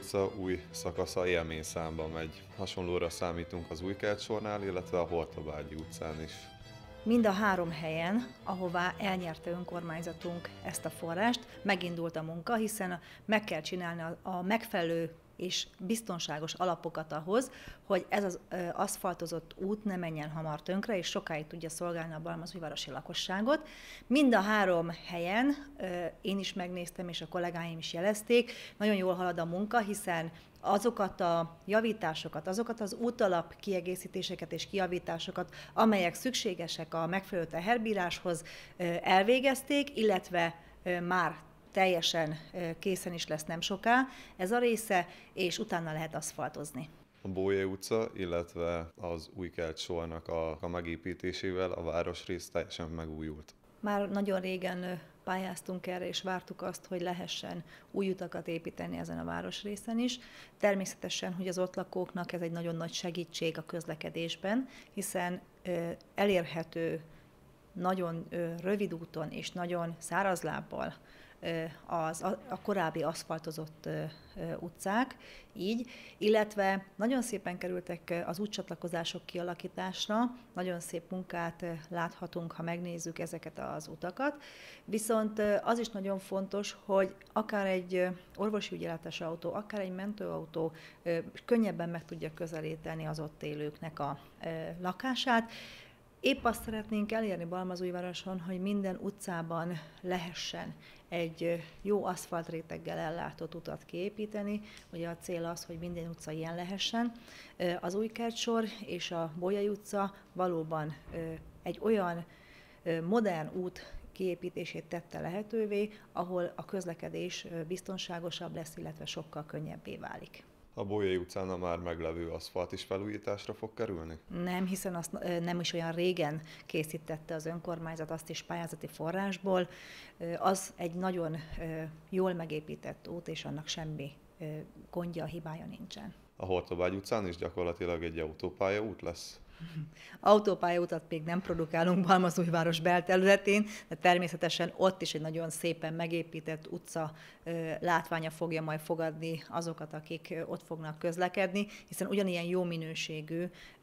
utca új szakasza élményszámba megy. Hasonlóra számítunk az Újkertsornál, illetve a Hortobágyi utcán is. Mind a 3 helyen, ahová elnyerte önkormányzatunk ezt a forrást, megindult a munka, hiszen meg kell csinálni a megfelelő és biztonságos alapokat ahhoz, hogy ez az aszfaltozott út ne menjen hamar tönkre, és sokáig tudja szolgálni a balmazújvárosi lakosságot. Mind a 3 helyen, én is megnéztem, és a kollégáim is jelezték, nagyon jól halad a munka, hiszen azokat a javításokat, azokat az útalap kiegészítéseket és kijavításokat, amelyek szükségesek a megfelelő teherbíráshoz, elvégezték, illetve már teljesen készen is lesz nem soká ez a része, és utána lehet aszfaltozni. A Bolyai utca, illetve az Újkertsornak a megépítésével a városrész teljesen megújult. Már nagyon régen pályáztunk erre, és vártuk azt, hogy lehessen új utakat építeni ezen a városrészen is. Természetesen, hogy az ott lakóknak ez egy nagyon nagy segítség a közlekedésben, hiszen elérhető nagyon rövid úton és nagyon száraz lábbal a korábbi aszfaltozott utcák, így, illetve nagyon szépen kerültek az útcsatlakozások kialakításra, nagyon szép munkát láthatunk, ha megnézzük ezeket az utakat, viszont az is nagyon fontos, hogy akár egy orvosi ügyeletes autó, akár egy mentőautó könnyebben meg tudja közelíteni az ott élőknek a lakását. Épp azt szeretnénk elérni Balmazújvároson, hogy minden utcában lehessen egy jó aszfaltréteggel ellátott utat kiépíteni. Ugye a cél az, hogy minden utca ilyen lehessen. Az Újkertsor és a Bolyai utca valóban egy olyan modern út kiépítését tette lehetővé, ahol a közlekedés biztonságosabb lesz, illetve sokkal könnyebbé válik. A Bolyai utcán a már meglevő aszfalt is felújításra fog kerülni? Nem, hiszen azt nem is olyan régen készítette az önkormányzat, azt is pályázati forrásból. Az egy nagyon jól megépített út, és annak semmi gondja, hibája nincsen. A Hortobágyi utcán is gyakorlatilag egy autópálya út lesz? Autópályautat még nem produkálunk Balmazújváros belterületén, de természetesen ott is egy nagyon szépen megépített utca látványa fogja majd fogadni azokat, akik ott fognak közlekedni, hiszen ugyanilyen jó minőségű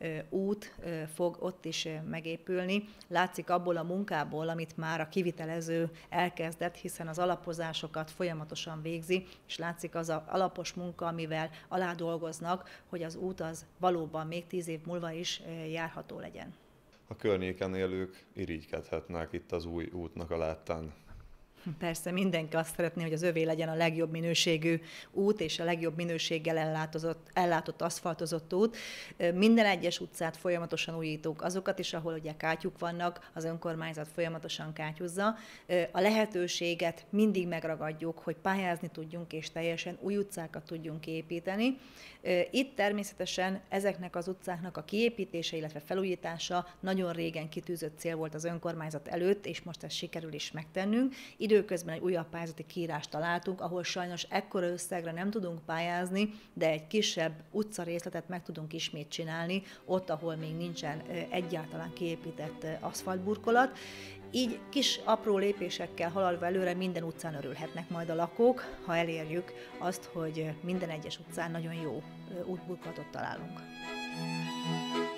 út fog ott is megépülni. Látszik abból a munkából, amit már a kivitelező elkezdett, hiszen az alapozásokat folyamatosan végzi, és látszik az az alapos munka, amivel aládolgoznak, hogy az út az valóban még 10 év múlva is járható legyen. A környéken élők irigykedhetnek itt az új útnak a láttán. Persze mindenki azt szeretné, hogy az övé legyen a legjobb minőségű út, és a legjobb minőséggel ellátott aszfaltozott út. Minden egyes utcát folyamatosan újítunk, azokat is, ahol ugye kátyúk vannak, az önkormányzat folyamatosan kátyúzza. A lehetőséget mindig megragadjuk, hogy pályázni tudjunk, és teljesen új utcákat tudjunk építeni. Itt természetesen ezeknek az utcáknak a kiépítése, illetve felújítása nagyon régen kitűzött cél volt az önkormányzat előtt, és most ezt sikerül is megtennünk. Időközben egy újabb pályázati kiírást találtunk, ahol sajnos ekkora összegre nem tudunk pályázni, de egy kisebb utcarészletet meg tudunk ismét csinálni, ott, ahol még nincsen egyáltalán kiépített aszfaltburkolat. Így kis apró lépésekkel haladva előre minden utcán örülhetnek majd a lakók, ha elérjük azt, hogy minden egyes utcán nagyon jó útburkolatot találunk.